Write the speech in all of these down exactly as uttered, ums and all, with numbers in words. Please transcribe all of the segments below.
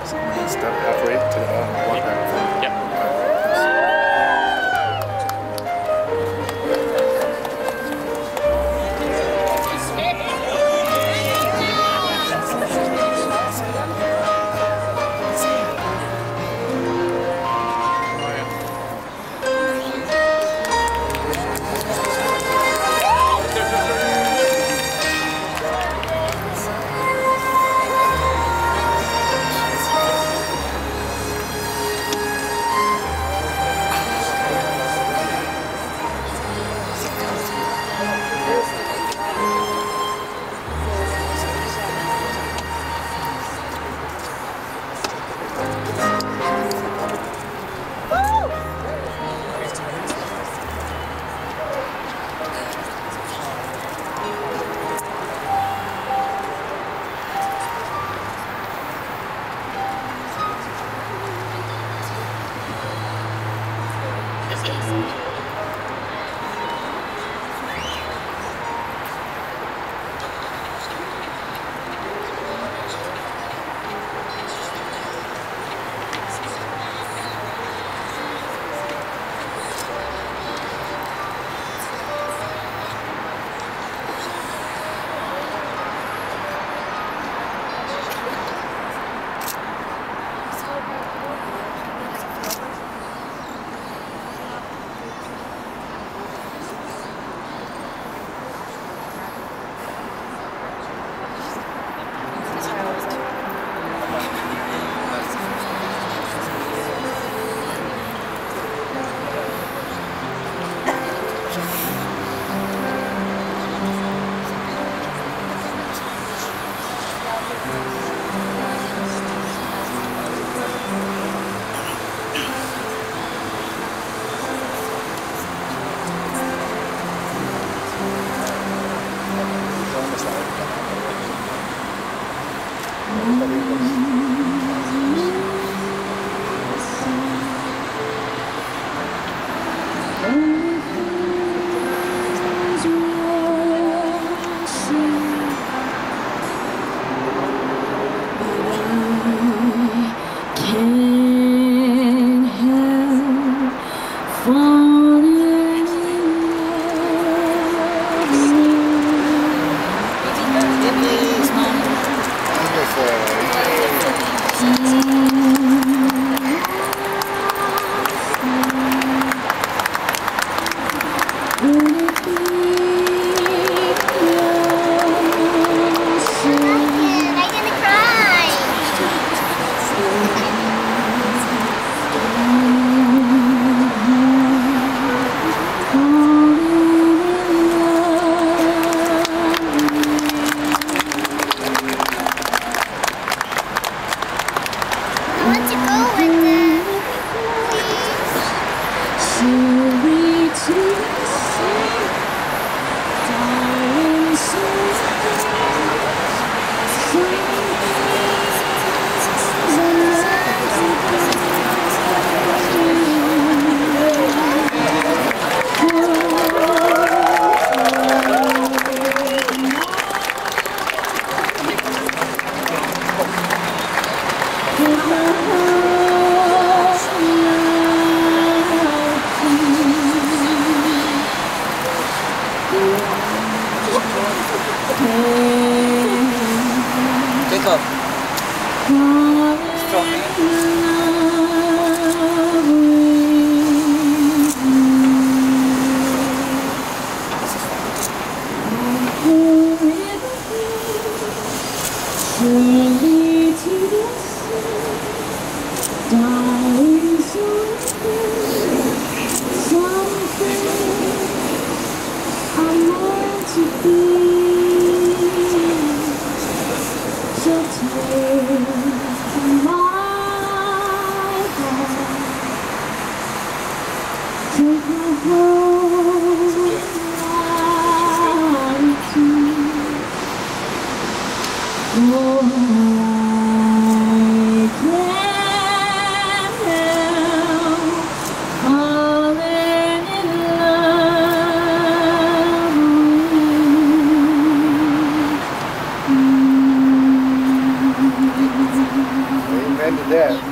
I'm gonna step halfway to the uh, walk back. Yep. Jacob. Strong Amen. Dad.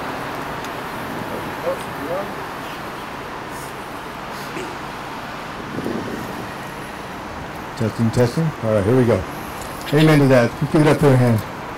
Testing, testing. All right, here we go. Amen to that. Give it up for your hand.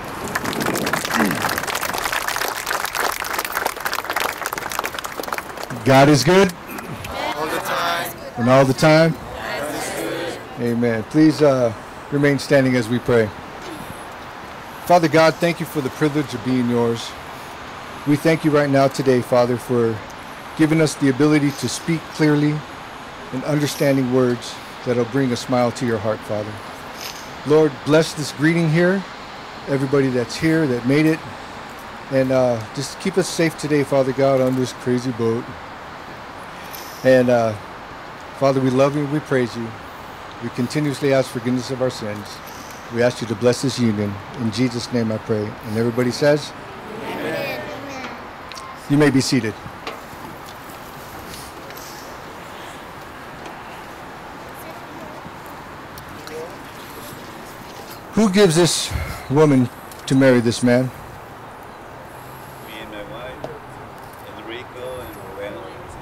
God is good. All the time. And all the time. Amen. Please uh, remain standing as we pray. Father God, thank you for the privilege of being yours. We thank you right now today, Father, for giving us the ability to speak clearly and understanding words that will bring a smile to your heart, Father. Lord, bless this greeting here, everybody that's here that made it, and uh, just keep us safe today, Father God, on this crazy boat. And uh, Father, we love you and we praise you. We continuously ask forgiveness of our sins. We ask you to bless this union. In Jesus' name I pray. And everybody says, Amen. You may be seated. Who gives this woman to marry this man? Me and my wife, Enrico and Buena.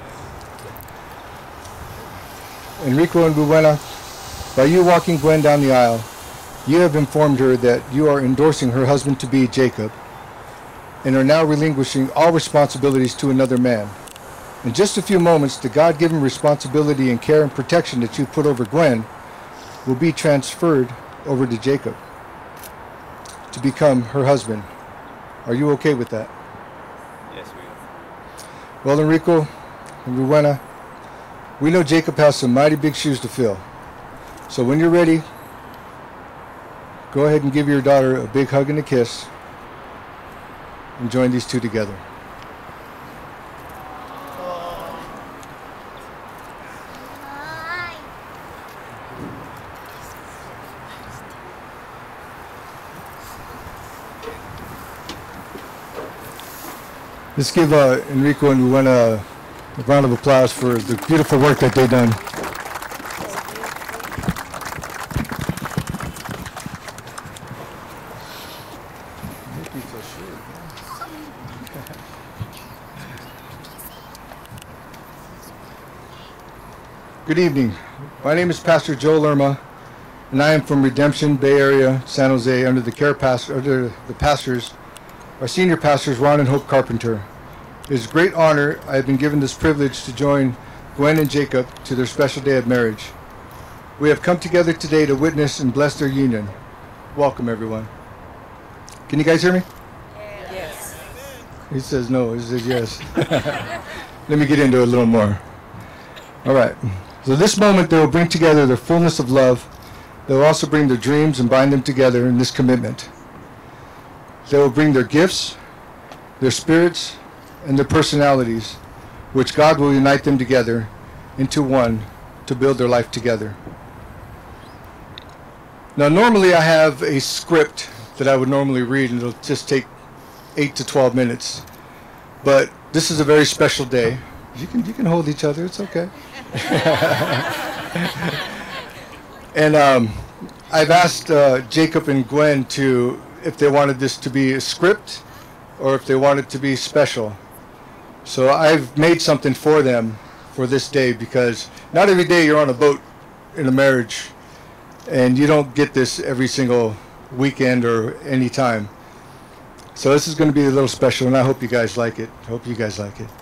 Enrico and Buena, by you walking Gwen down the aisle, you have informed her that you are endorsing her husband to be Jacob and are now relinquishing all responsibilities to another man. In just a few moments, the God-given responsibility and care and protection that you put over Gwen will be transferred over to Jacob to become her husband. Are you okay with that? Yes, we are. Well, Enrico and Buena, we know Jacob has some mighty big shoes to fill. So when you're ready, go ahead and give your daughter a big hug and a kiss and join these two together. Let's give uh, Enrico and Buena a round of applause for the beautiful work that they've done. Good evening. My name is Pastor Joel Lerma, and I am from Redemption, Bay Area, San Jose, under the care pastor, under the pastors, our senior pastors, Ron and Hope Carpenter. It is a great honor I have been given this privilege to join Gwen and Jacob to their special day of marriage. We have come together today to witness and bless their union. Welcome, everyone. Can you guys hear me? Yes. He says no, he says yes. Let me get into it a little more. All right. So this moment, they will bring together their fullness of love. They will also bring their dreams and bind them together in this commitment. They will bring their gifts, their spirits, and their personalities, which God will unite them together into one to build their life together. Now, normally I have a script that I would normally read, and it'll just take eight to twelve minutes. But this is a very special day. You can, you can hold each other, it's okay. And um, I've asked uh, Jacob and Gwen to, if they wanted this to be a script or if they wanted it to be special. So I've made something for them for this day, because not every day you're on a boat in a marriage, and you don't get this every single weekend or any time. So this is going to be a little special, and I hope you guys like it. I hope you guys like it.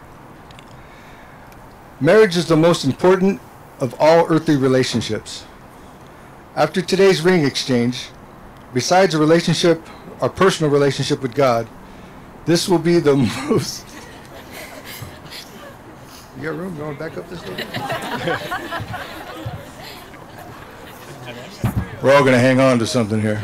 Marriage is the most important of all earthly relationships. After today's ring exchange, besides a relationship, our personal relationship with God, this will be the most... You got room? You want to back up this way? We're all going to hang on to something here.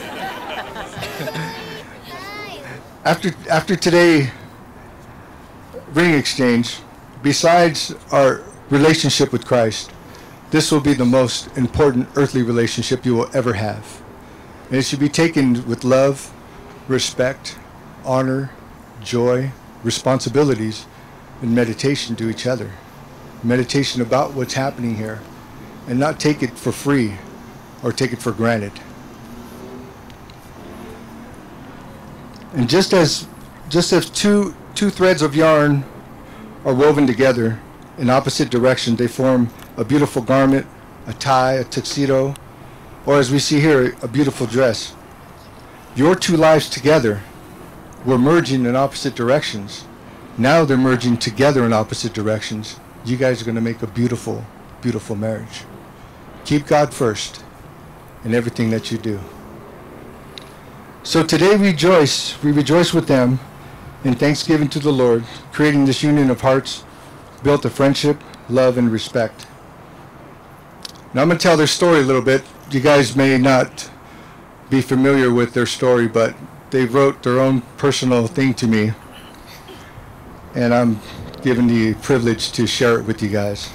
After, after today ring exchange, besides our relationship with Christ, this will be the most important earthly relationship you will ever have. And it should be taken with love, respect, honor, joy, responsibilities, and meditation to each other. Meditation about what's happening here, and not take it for free or take it for granted. And just as just as two, two threads of yarn are woven together in opposite directions, they form a beautiful garment, a tie, a tuxedo, or as we see here, a beautiful dress. Your two lives together were merging in opposite directions. Now they're merging together in opposite directions. You guys are going to make a beautiful, beautiful marriage. Keep God first in everything that you do. So today we rejoice, we rejoice with them in thanksgiving to the Lord, creating this union of hearts, built of friendship, love, and respect. Now I'm going to tell their story a little bit. You guys may not be familiar with their story, but they wrote their own personal thing to me, and I'm given the privilege to share it with you guys.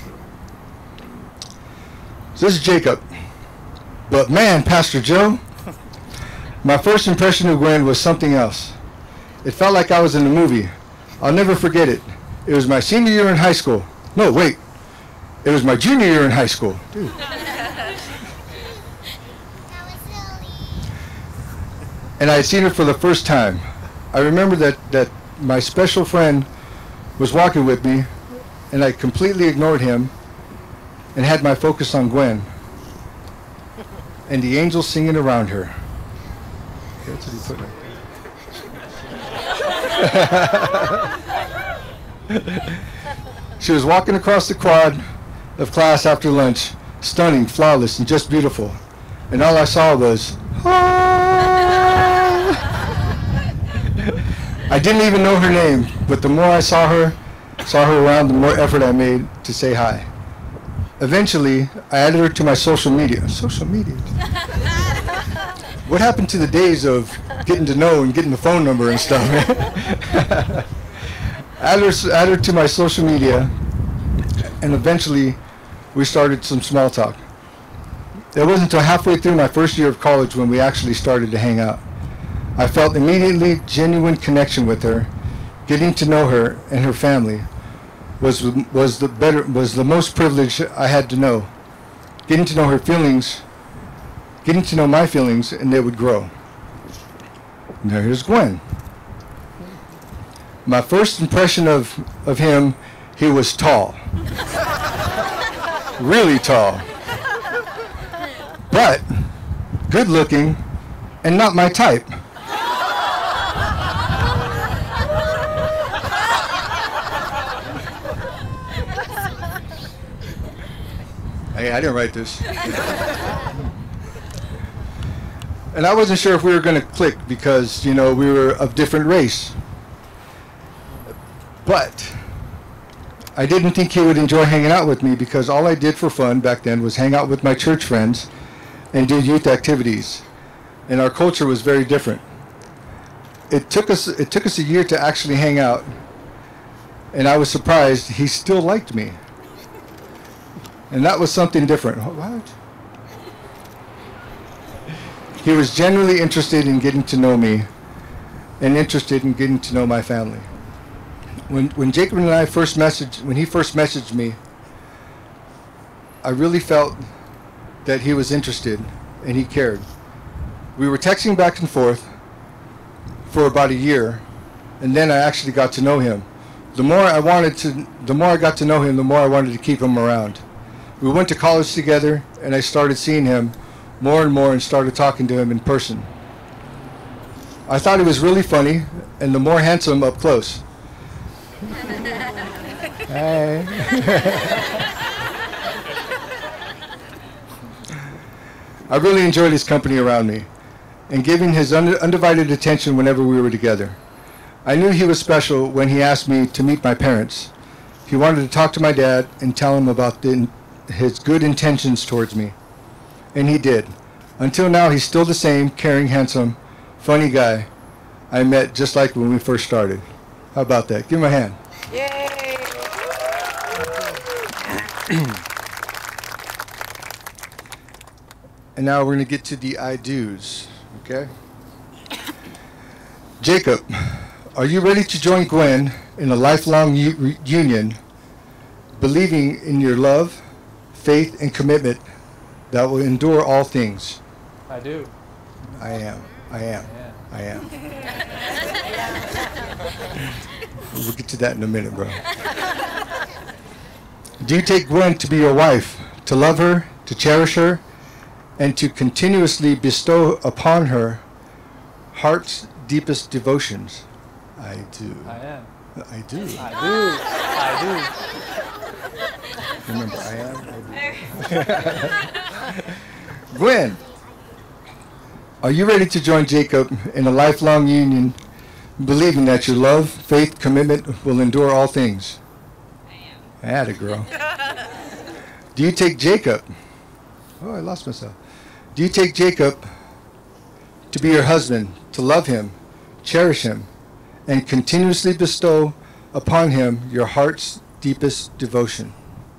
So this is Jacob. But man, Pastor Joe, my first impression of Gwen was something else. It felt like I was in a movie. I'll never forget it. It was my senior year in high school. No, wait. It was my junior year in high school. Dude. And I had seen her for the first time. I remember that, that my special friend was walking with me, and I completely ignored him and had my focus on Gwen and the angels singing around her. That's what he put there. She was walking across the quad of class after lunch, stunning, flawless, and just beautiful. And all I saw was, I didn't even know her name, but the more I saw her, saw her around, the more effort I made to say hi. Eventually, I added her to my social media. Social media? What happened to the days of getting to know and getting the phone number and stuff? added, her, added her to my social media, and eventually we started some small talk. It wasn't until halfway through my first year of college when we actually started to hang out. I felt immediately genuine connection with her. Getting to know her and her family was was the better was the most privilege I had to know. Getting to know her feelings, getting to know my feelings, and they would grow. And here's Gwen. My first impression of of him, he was tall, really tall, but good looking, and not my type. Hey, I didn't write this. And I wasn't sure if we were going to click because, you know, we were of different race. But I didn't think he would enjoy hanging out with me because all I did for fun back then was hang out with my church friends and do youth activities. And our culture was very different. It took us, it took us a year to actually hang out, and I was surprised he still liked me. And that was something different. What? He was genuinely interested in getting to know me and interested in getting to know my family. When when Jacob and I first messaged, when he first messaged me, I really felt that he was interested and he cared. We were texting back and forth for about a year, and then I actually got to know him. The more I wanted to, the more I got to know him, the more I wanted to keep him around. We went to college together, and I started seeing him more and more and started talking to him in person. I thought he was really funny and the more handsome up close. Hey. I really enjoyed his company around me and giving his und undivided attention whenever we were together. I knew he was special when he asked me to meet my parents. He wanted to talk to my dad and tell him about the his good intentions towards me. And he did. Until now, he's still the same caring, handsome, funny guy I met just like when we first started. How about that? Give him a hand. Yay! And now we're going to get to the I do's, okay? Jacob, are you ready to join Gwen in a lifelong union, believing in your love, faith, and commitment that will endure all things? I do. I am. I am. Yeah. I am. We'll get to that in a minute, bro. Do you take Gwen to be your wife, to love her, to cherish her, and to continuously bestow upon her heart's deepest devotions? I do. I am. I do. I do. I Remember, I am. I do. Gwen, are you ready to join Jacob in a lifelong union, believing that your love, faith, commitment will endure all things? I am. I had a girl. Do you take Jacob? Oh, I lost myself. Do you take Jacob to be your husband, to love him, cherish him, and continuously bestow upon him your heart's deepest devotion?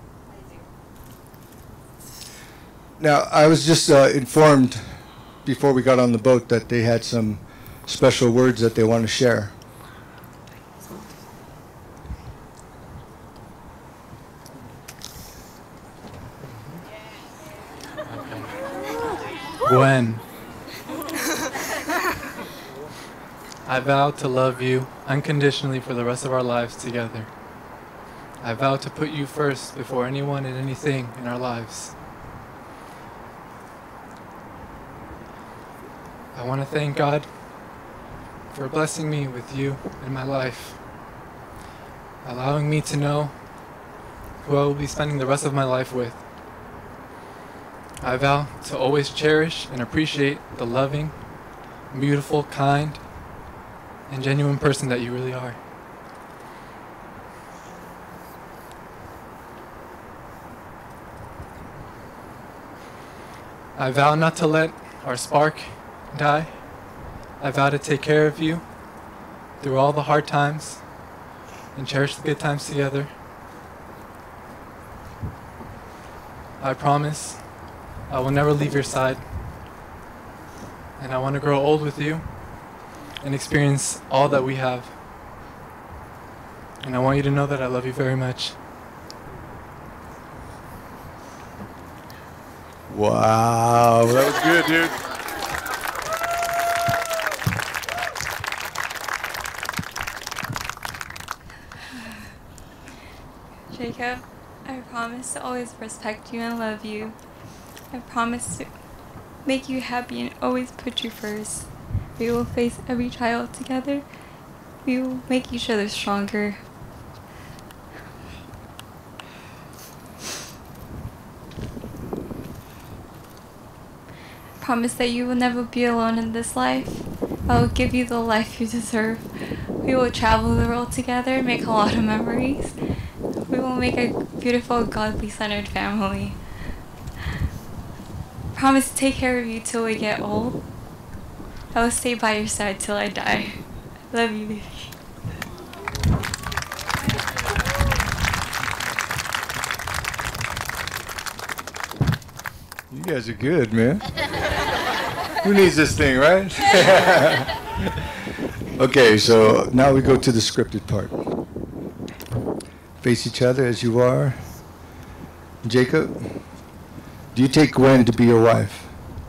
Now, I was just uh, informed before we got on the boat that they had some special words that they want to share. Gwen, I vow to love you unconditionally for the rest of our lives together. I vow to put you first before anyone and anything in our lives. I want to thank God for blessing me with you in my life, allowing me to know who I will be spending the rest of my life with. I vow to always cherish and appreciate the loving, beautiful, kind, and genuine person that you really are. I vow not to let our spark die. I vow to take care of you through all the hard times and cherish the good times together. I promise I will never leave your side, and I want to grow old with you and experience all that we have. And I want you to know that I love you very much. Wow, that was good, dude. Jacob, I promise to always respect you and love you. I promise to make you happy and always put you first. We will face every trial together. We will make each other stronger. Promise that you will never be alone in this life. I will give you the life you deserve. We will travel the world together, make a lot of memories. We will make a beautiful, godly-centered family. Promise to take care of you till we get old. I will stay by your side till I die. I love you, baby. You guys are good, man. Who needs this thing, right? Okay, so now we go to the scripted part. Face each other as you are. Jacob, do you take Gwen to be your wife?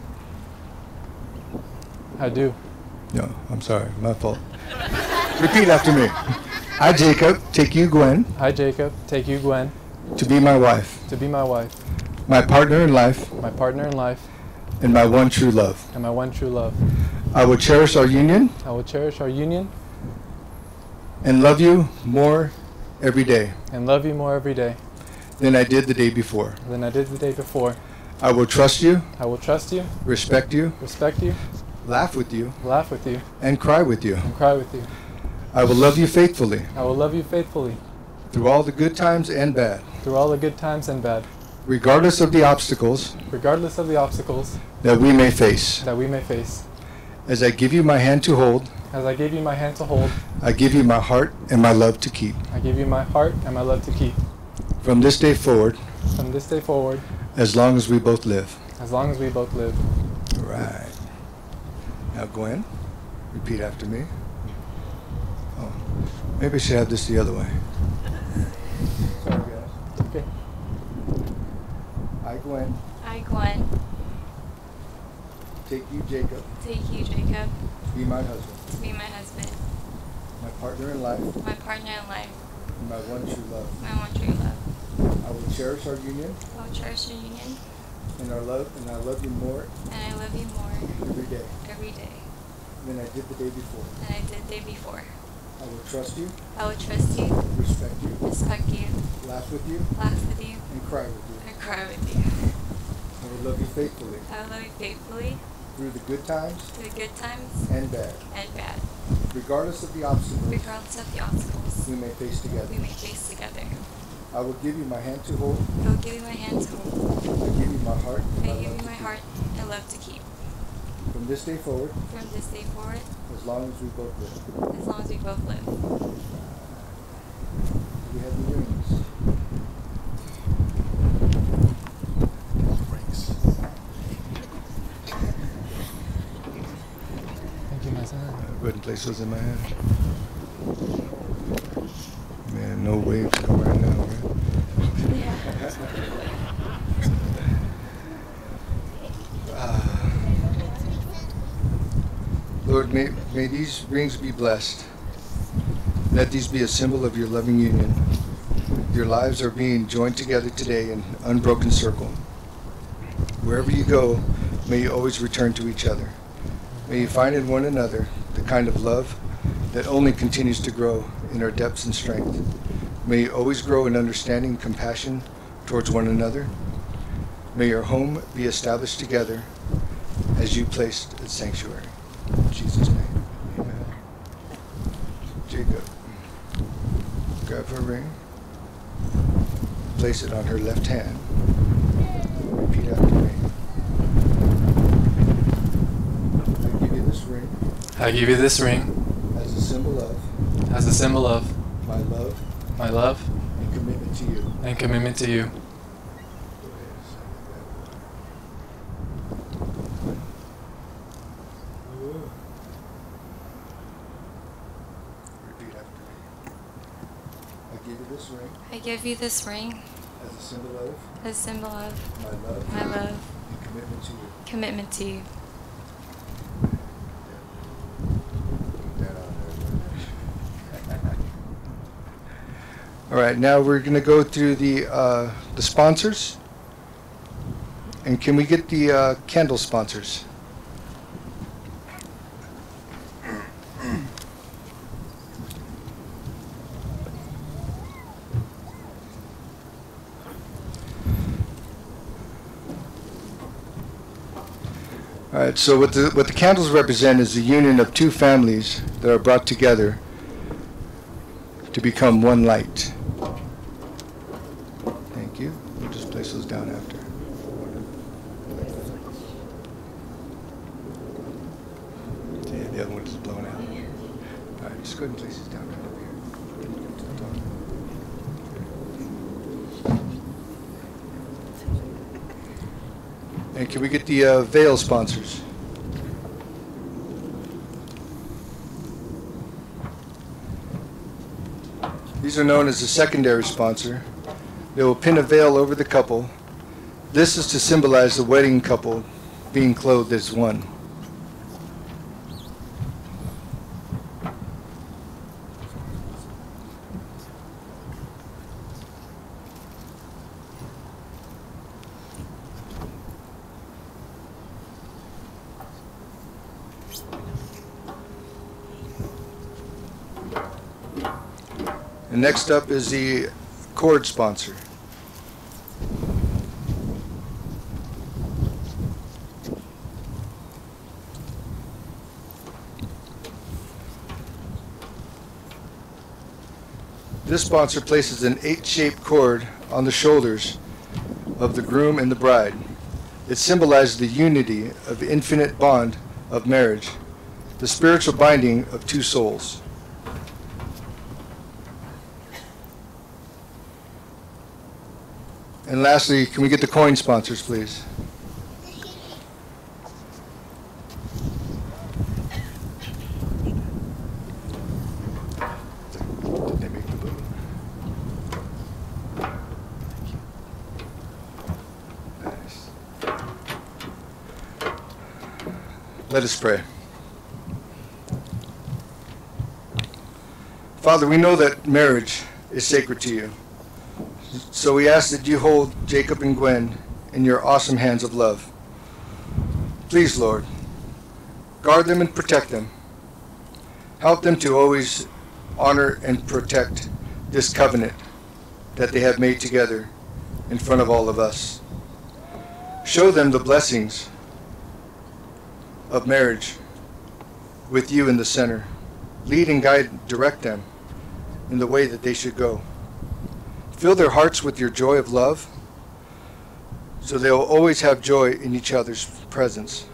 I do. No, I'm sorry, my fault. Repeat after me. I, Jacob, take you, Gwen, I, Jacob, take you, Gwen, to be my wife, to be my wife, my partner in life, my partner in life, and my one true love. and my one true love. I will cherish our union I will cherish our union and love you more every day and love you more every day than I did the day before. than I did the day before. I will trust you, I will trust you, respect you, respect you, laugh with you, laugh with you, and cry with you. and cry with you. I will love you faithfully I will love you faithfully through all the good times and bad, through all the good times and bad, regardless of the obstacles regardless of the obstacles that we may face. that we may face. As I give you my hand to hold, As I give you my hand to hold, I give you my heart and my love to keep. I give you my heart and my love to keep. From this day forward, From this day forward, as long as we both live. as long as we both live. All right. Now, Gwen, repeat after me. Oh, maybe I should have this the other way. Sorry, guys. Okay. I, Gwen, I, Gwen, take you, Jacob, take you, Jacob, to be my husband, to be my husband, my partner in life, my partner in life, and my one true love. my one true love. I will cherish our union I will cherish your union, and our love, and I love you more and I love you more every day every day than I did the day before. than I did the day before. I will trust you, I will trust you, respect you, respect you, laugh with you, laugh with you, and cry with you. and cry with you. I will love you faithfully I will love you faithfully through the good times through the good times and bad, and bad, regardless of the obstacles regardless of the obstacles we may face together. we may face together. I will give you my hand to hold. I will give you my hand to hold. I give you my heart. I and give love you to my keep. heart and love to keep. From this day forward, From this day forward, as long as we both live. as long as we both live. We have the rings. Rings. Thank you, my son. Uh, go ahead and place those in my hand. Man, no waves come right now, right? Ah. Lord, may, may these rings be blessed. Let these be a symbol of your loving union. Your lives are being joined together today in unbroken circle. Wherever you go, may you always return to each other. May you find in one another the kind of love that only continues to grow in our depths and strength. May you always grow in understanding and compassion towards one another. May your home be established together as you placed a sanctuary. In Jesus' name, amen. Jacob, grab her ring, place it on her left hand. Repeat after me. I give you this ring I give you this ring as a symbol of as a symbol of my love my love and commitment to you. and commitment to you. Repeat after me. I give you this ring I give you this ring as a symbol of as a symbol of my love my love and commitment to you. commitment to you. Put that on there. All right, now we're going to go through the uh, the sponsors. And can we get the uh, candle sponsors? All right, so what the what the candles represent is the union of two families that are brought together to become one light. Thank you. We'll just place those down after. Yeah, the other one is blown out. All right, just go ahead and place these down right up here. Get to the top. And can we get the uh, veil sponsors? These are known as the secondary sponsor. They will pin a veil over the couple. This is to symbolize the wedding couple being clothed as one. And next up is the cord sponsor. This sponsor places an eight-shaped cord on the shoulders of the groom and the bride. It symbolizes the unity of the infinite bond of marriage, the spiritual binding of two souls. And lastly, can we get the coin sponsors, please? Did they make the blue? Nice. Let us pray. Father, we know that marriage is sacred to you. So we ask that you hold Jacob and Gwen in your awesome hands of love. Please, Lord, guard them and protect them. Help them to always honor and protect this covenant that they have made together in front of all of us. Show them the blessings of marriage with you in the center. Lead and guide, direct them in the way that they should go. Fill their hearts with your joy of love, so they'll always have joy in each other's presence.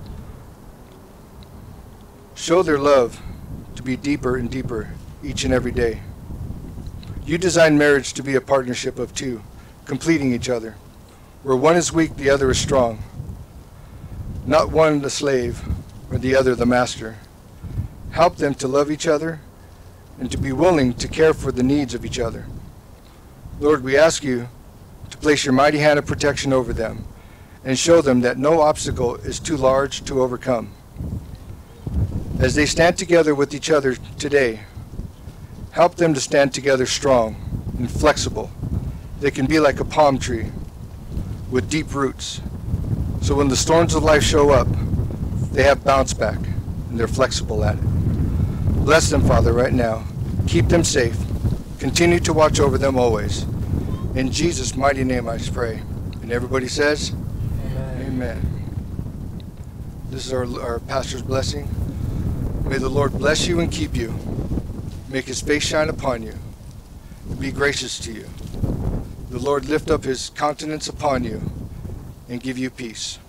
Show their love to be deeper and deeper each and every day. You designed marriage to be a partnership of two, completing each other, where one is weak, the other is strong. Not one the slave, or the other the master. Help them to love each other and to be willing to care for the needs of each other. Lord, we ask you to place your mighty hand of protection over them and show them that no obstacle is too large to overcome. As they stand together with each other today, help them to stand together strong and flexible. They can be like a palm tree with deep roots. So when the storms of life show up, they have bounce back and they're flexible at it. Bless them, Father, right now. Keep them safe. Continue to watch over them always. In Jesus' mighty name I pray. And everybody says, Amen. Amen. This is our, our pastor's blessing. May the Lord bless you and keep you. Make his face shine upon you and be gracious to you. The Lord lift up his countenance upon you and give you peace.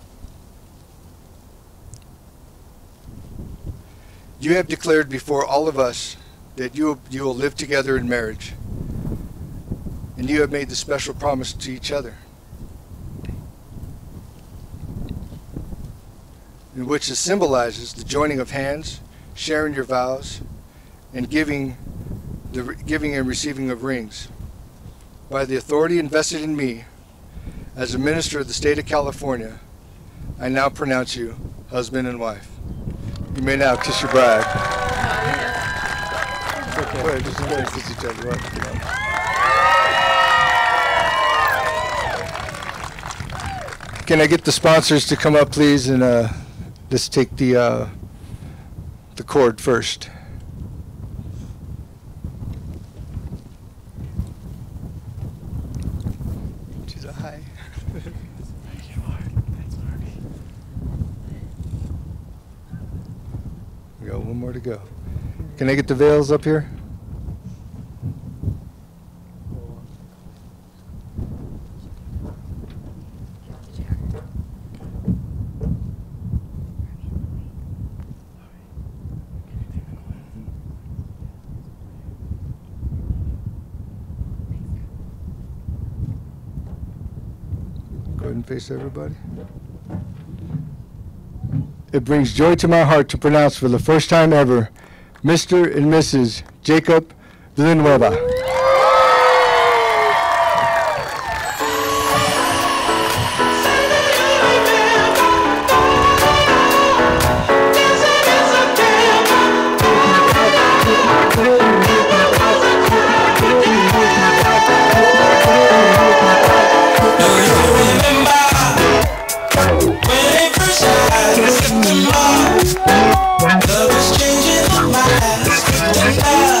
You have declared before all of us that you, you will live together in marriage. And you have made the special promise to each other, in which it symbolizes the joining of hands, sharing your vows, and giving, the, giving and receiving of rings. By the authority invested in me as a minister of the state of California, I now pronounce you husband and wife. You may now kiss your bride. Go ahead, just go ahead and kiss each other up. Can I get the sponsors to come up, please, and uh, let's take the uh, the cord first. She's a hi. Thank you, Lord. Thanks, Marty. We got one more to go. Can I get the veils up here? Go ahead and face everybody. It brings joy to my heart to pronounce for the first time ever, Mister and Missus Jacob Villanueva. Love is changing my life.